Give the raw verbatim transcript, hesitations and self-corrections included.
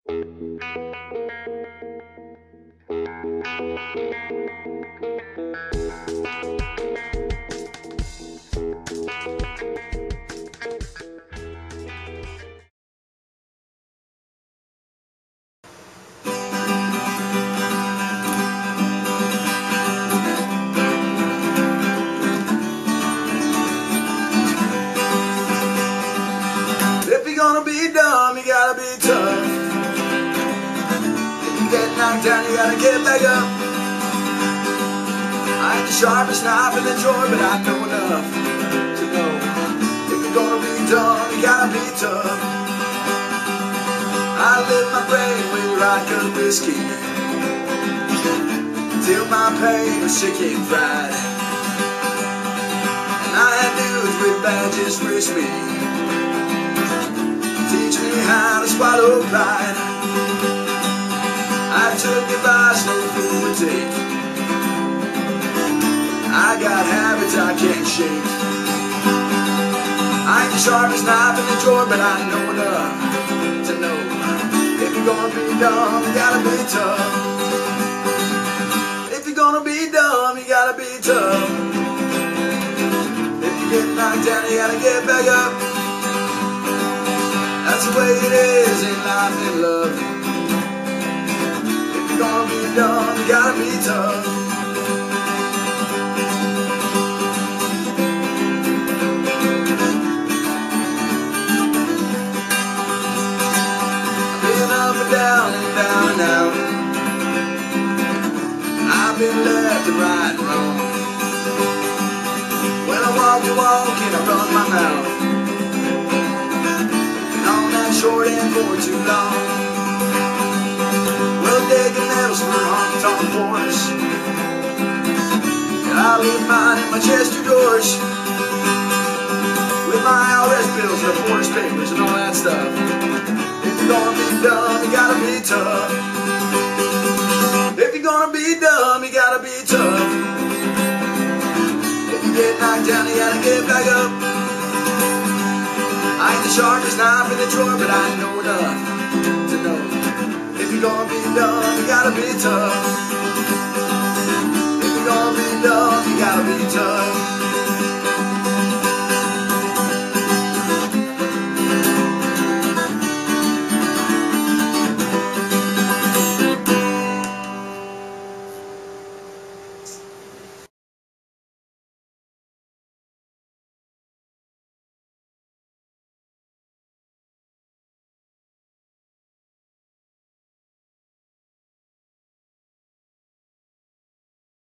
If you're gonna be dumb, you gotta be tough. If you get knocked down, you gotta get back up. I ain't the sharpest knife in the drawer, but I know enough to know. If you're gonna be dumb, you gotta be tough. I live my brain with vodka and whiskey till my pain was chicken fried. And I had dudes with badges wish me, teach me how to swallow pride. I took advice no fool would take. I got habits I can't shake. I ain't the sharpest knife in the drawer, but I know enough to know. If you're gonna be dumb, you gotta be tough. If you're gonna be dumb, you gotta be tough. If you get knocked down, you gotta get back up. That's the way it is in life and love. If you're gonna be dumb, you gotta be tough. I've been up and down and down and out. I've been left and right and wrong. When I walk the walk and I run my mouth, short and for too long. Well, digging nails for honky-tonk boys. I leave mine in my chest of drawers with my I R S bills and the forged papers and all that stuff. If you're gonna be dumb, you gotta be tough. If you're gonna be dumb, you gotta be tough. If you get knocked down, you gotta get back up. I ain't the sharpest knife in the drawer, but I know enough to know. If you're gonna be dumb, you gotta be tough. If you're gonna be dumb, you gotta be tough.